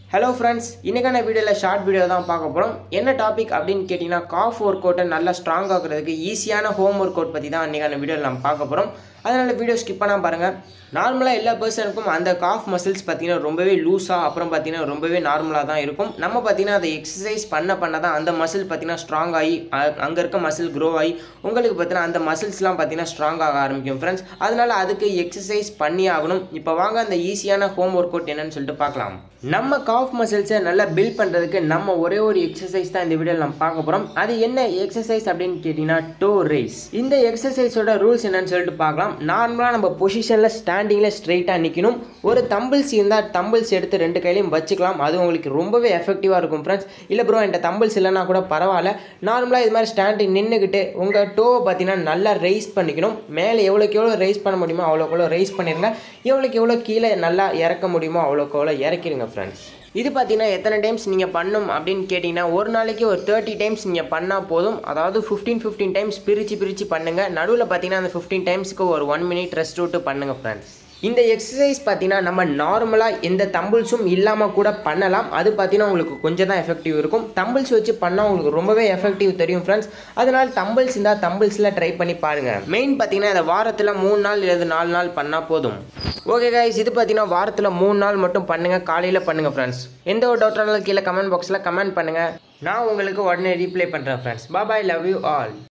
Hello friends, இன்றைக்கான வீடியோவில் short video தான் பார்க்க போகிறோம். என்ன டாபிக் அப்படின்னு கேட்டிங்கன்னா, காஃப் ஒர்க் அவுட்டை நல்லா ஸ்ட்ராங் ஆகிறதுக்கு ஈஸியான ஹோம் ஒர்க் அவுட் பற்றி தான் இன்றைக்கான வீடியோவில் நம்ம பார்க்க போகிறோம். அதனால் வீடியோ ஸ்கிப் பண்ணால் பாருங்கள். நார்மலாக எல்லா பர்சனுக்கும் அந்த காஃப் மசில்ஸ் பார்த்திங்கன்னா ரொம்பவே லூஸாக, அப்புறம் பார்த்திங்கன்னா ரொம்பவே நார்மலாக தான் இருக்கும். நம்ம பார்த்திங்கன்னா அதை எக்ஸசைஸ் பண்ண தான் அந்த மசில் பார்த்திங்கன்னா ஸ்ட்ராங் ஆகி அங்கே இருக்க மசில் க்ரோ ஆகி உங்களுக்கு பார்த்திங்கன்னா அந்த மசில்ஸ்லாம் பார்த்திங்கன்னா ஸ்ட்ராங் ஆக ஆரம்பிக்கும் ஃப்ரெண்ட்ஸ். அதனால் அதுக்கு எக்ஸசைஸ் பண்ணி ஆகணும். இப்போ வாங்க அந்த ஈஸியான ஹோம் ஒர்க் அவுட் என்னன்னு சொல்லிட்டு பார்க்கலாம். நம்ம காஃப் மசில்ஸை நல்லா பில்ட் பண்ணுறதுக்கு நம்ம ஒரே ஒரு எக்ஸசைஸ் தான் இந்த வீடியோவில் நம்ம பார்க்க போகிறோம். அது என்ன எக்ஸசைஸ் அப்படின்னு கேட்டிங்கன்னா டோ ரேஸ். இந்த எக்ஸசைஸோட ரூல்ஸ் என்னன்னு சொல்லிட்டு பார்க்கலாம். நார்மலாக நம்ம பொசிஷனில் ஸ்டாண்டிங்கில் ஸ்ட்ரெயிட்டாக நிற்கணும். ஒரு தம்பிள்ஸ் இருந்தால் தம்பிள்ஸ் எடுத்து ரெண்டு கையிலையும் வச்சுக்கலாம். அது உங்களுக்கு ரொம்பவே எஃபெக்டிவாக இருக்கும் ஃப்ரெண்ட்ஸ். இல்லை ப்ரோ என்கிட்ட தம்பிள்ஸ் இல்லைனா கூட பரவாயில்ல, நார்மலாக இது மாதிரி ஸ்டாண்டிங் நின்றுக்கிட்டு உங்கள் டோவை பார்த்தீங்கன்னா நல்லா ரைஸ் பண்ணிக்கணும். மேலே எவ்வளோக்கு எவ்வளோ ரைஸ் பண்ண முடியுமோ அவ்வளோக்கு எவ்வளோ ரைஸ் பண்ணிடுங்க. எவ்வளோக்கு எவ்வளோ கீழே நல்லா இறக்க முடியுமோ அவ்வளோக்கு எவ்வளோ இறக்கிடுங்க ஃப்ரெண்ட்ஸ். இது பார்த்தீங்கன்னா எத்தனை டைம்ஸ் நீங்கள் பண்ணணும் அப்படின்னு கேட்டிங்கன்னா, ஒரு நாளைக்கு ஒரு 30 டைம்ஸ் நீங்கள் பண்ணால் போதும். அதாவது 15 டைம்ஸ் பிரித்து பண்ணுங்கள். நடுவில் பார்த்தீங்கன்னா அந்த 15 டைம்ஸ்க்கு ஒரு 1 மினிட் ரெஸ்ட் விட்டு பண்ணுங்கள் ஃப்ரெண்ட்ஸ். இந்த எக்ஸசைஸ் பார்த்தீங்கன்னா நம்ம நார்மலாக எந்த தம்பிள்ஸும் இல்லாமல் கூட பண்ணலாம். அது பார்த்தீங்கன்னா உங்களுக்கு கொஞ்சம் தான் எஃபெக்டிவ் இருக்கும். தம்பிள்ஸ் வச்சு பண்ணால் உங்களுக்கு ரொம்பவே எஃபெக்டிவ் தெரியும் ஃப்ரெண்ட்ஸ். அதனால் தம்பிள்ஸ் இருந்தால் தம்பிள்ஸில் ட்ரை பண்ணி பாருங்கள். மெயின் பார்த்தீங்கன்னா இந்த வாரத்தில் 3 நாள் இல்லை 4 நாள் பண்ணால் போதும். ஓகே கைஸ், இது பார்த்தீங்கன்னா வாரத்தில் 3 நாள் மட்டும் பண்ணுங்கள். காலையில் பண்ணுங்கள் ஃப்ரெண்ட்ஸ். எந்த ஒரு டவுட்டானாலும் கீழே கமெண்ட் பாக்ஸில் கமெண்ட் பண்ணுங்கள். நான் உங்களுக்கு உடனே ரீப்ளை பண்ணுறேன் friends. Bye, love you all.